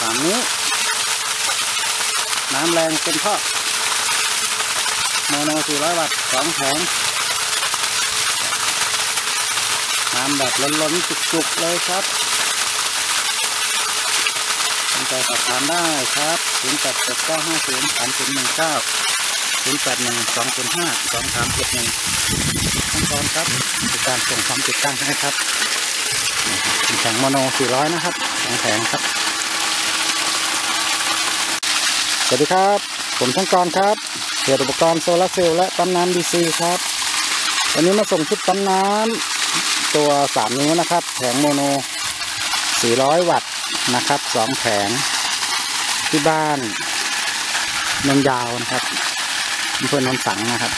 ฝั่งนี้น้ำแรงเป็นท่อโมโน400 วัตต์2 แผงน้ำแบบล้นๆจุกๆเลยครับสนใจสอบถามได้ครับ0879503019 0812052371ขั้นตอนครับในการส่งความติดตั้งให้ครับแผงโมโน400นะครับ2 แผงครับสวัสดีครับผมช่างกรครับเกี่ยวกับอุปกรณ์โซลาร์เซลล์และปั๊มน้ำ DC ครับวันนี้มาส่งชุดปั๊มน้ำตัว3 นิ้วนะครับแผงโมโน400 วัตต์นะครับ2 แผงที่บ้านเมืองยาวนะครับอำเภอโนนสังนะครับ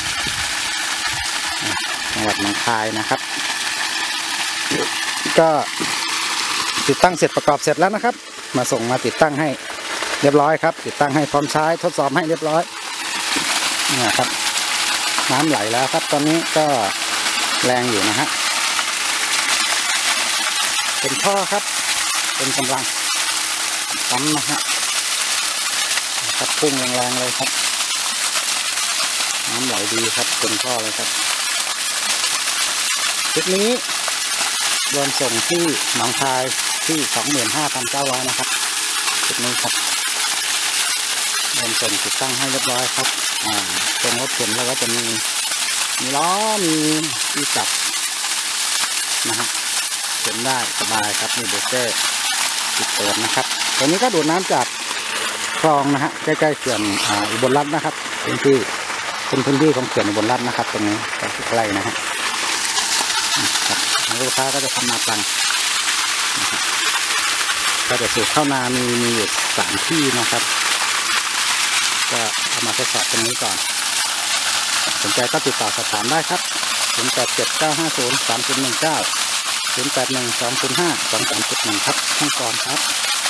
จังหวัดหนองคายนะครับก็ติดตั้งเสร็จประกอบเสร็จแล้วนะครับมาส่งมาติดตั้งให้เรียบร้อยครับติดตั้งให้พร้อมใช้ทดสอบให้เรียบร้อยนี่ครับน้ำไหลแล้วครับตอนนี้ก็แรงอยู่นะฮะเป็นท่อครับเป็นกำลังปั๊มนะฮะครับพุ่งแรงๆเลยครับน้ำไหลดีครับเป็นท่อเลยครับชุดนี้รวมส่งที่หนองคายที่ 25,900 นะครับชุดนี้ครับรวมส่งติดตั้งให้เรียบร้อยครับตรงรถเข็นแล้วก็จะมีล้อมีที่จับนะฮะเข็นได้สบายครับมีเบรกเกอร์ติดเปิดนะครับตัวนี้ก็ดูดน้ำจากคลองนะฮะใกล้ๆเขื่อนอุบลรัตน์นะครับเป็นพื้นที่ของเขื่อนอุบลรัตน์นะครับตรงนี้ใกล้นะฮะลูกค้าก็จะทำนาตังก็จะสูบเข้านามีอยู่3 ที่นะครับก็เอามาทดสอบตรงนี้ก่อนสนใจก็ติดต่อสอบถามได้ครับ0879503019 0812052371ครับขั้นตอนครับ